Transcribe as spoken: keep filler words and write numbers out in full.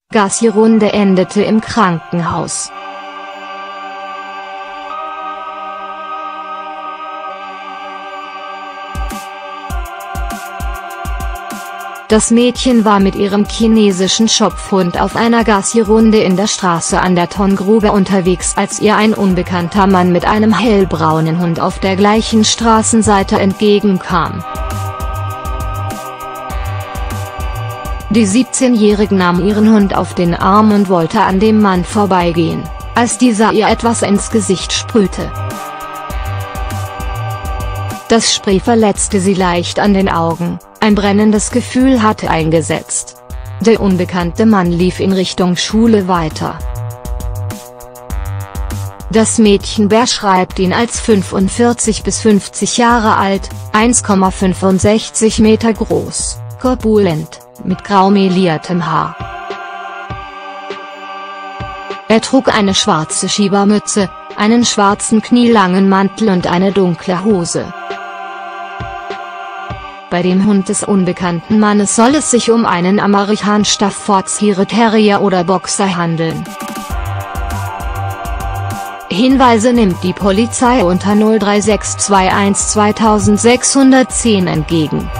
Gassi-Runde endete im Krankenhaus. Das Mädchen war mit ihrem chinesischen Schopfhund auf einer Gassi-Runde in der Straße an der Tongrube unterwegs, als ihr ein unbekannter Mann mit einem hellbraunen Hund auf der gleichen Straßenseite entgegenkam. Die siebzehnjährige nahm ihren Hund auf den Arm und wollte an dem Mann vorbeigehen, als dieser ihr etwas ins Gesicht sprühte. Das Spray verletzte sie leicht an den Augen, ein brennendes Gefühl hatte eingesetzt. Der unbekannte Mann lief in Richtung Schule weiter. Das Mädchen beschreibt ihn als fünfundvierzig bis fünfzig Jahre alt, eins Komma fünfundsechzig Meter groß, korpulent, mit grau meliertem Haar. Er trug eine schwarze Schiebermütze, einen schwarzen knielangen Mantel und eine dunkle Hose. Bei dem Hund des unbekannten Mannes soll es sich um einen amerikanischen Staffordshire Terrier oder Boxer handeln. Hinweise nimmt die Polizei unter null drei sechs zwei eins zweitausendsechshundertzehn entgegen.